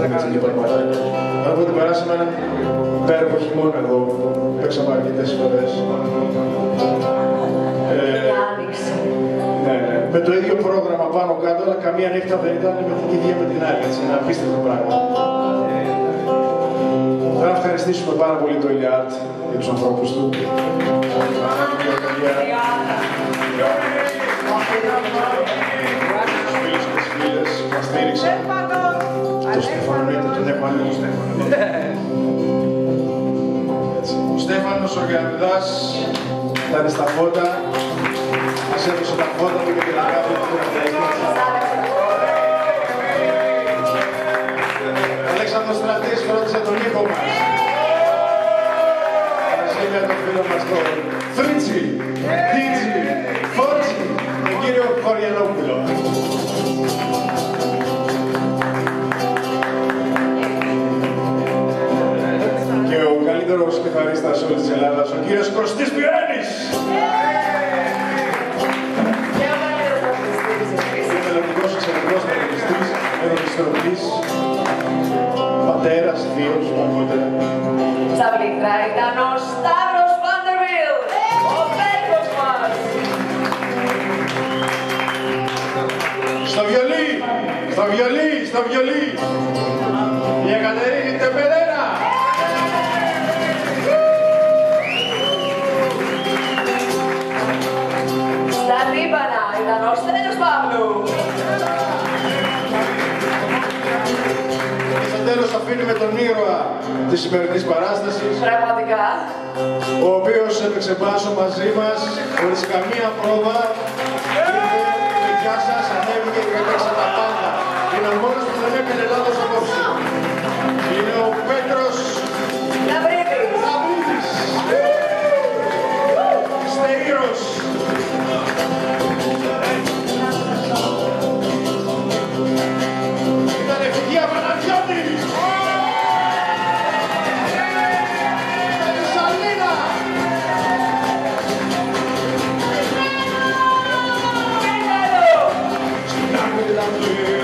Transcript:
έτσι και παραπατάκια. Οπότε περάσαμε έναν υπέροχο χειμώνα εδώ, παίξαμε αρκετές φορές. Ναι, με το ίδιο πρόγραμμα πάνω κάτω, αλλά καμία νύχτα δεν ήταν με την ίδια με την άλλη, έτσι, ένα απίστευτο πράγμα. Θέλω να ευχαριστήσουμε πάρα πολύ το Iliart για τους ανθρώπους του. Μας στήριξαν. Το Στεφανονίτο, τον Στέφανο. Ο Στέφανος ο Γιαννιδάς ήταν στα φώτα, μας έδωσε τα φώτα του και την αγάπη του. Ο Αλέξανδρος Στρατής φρόντισε τον ήχο μας. Μαζί με τον φίλο μας τον Φρίτσι, Τίτζι, Φόρτσι, τον κύριο Χωριανόπουλο. Και ο καλύτερος κεφαρίστας όλης της Ελλάδας, ο κύριος Κωστής Πυρένης. Ο μελλοντικός εξαιρετικός τραγουδιστής, μελονιστροπής, πατέρας, θείος, παγκότερα. Στα πλήκτρα ήταν ο Σταύρος Βαντερβίλ, ο Πέτρος μας. Στο βιολί, στο βιολί, στο βιολί, η Εκατερίνη Τεμπερένα. Στα τύμπανα ήταν ο Στέλιος Παύλου. Και στο τέλος αφήνουμε τον ήρωα της σημερινής παράστασης, Πραγματικά. ο οποίος έπαιξε μπάσο μαζί μας, χωρίς καμία πρόβα. Και γεια σας, ανέβηκε και έπαιξε τα πάντα. Είναι ο μόνος που δεν έκανε λάθος απόψε. Είναι ο Πέτρος Λαμπρίδης. Λαμπρίδης. Είστε ήρωες. Ήταν Εφηγία Παναγιώτη. Σαλίνα. Στην άκρη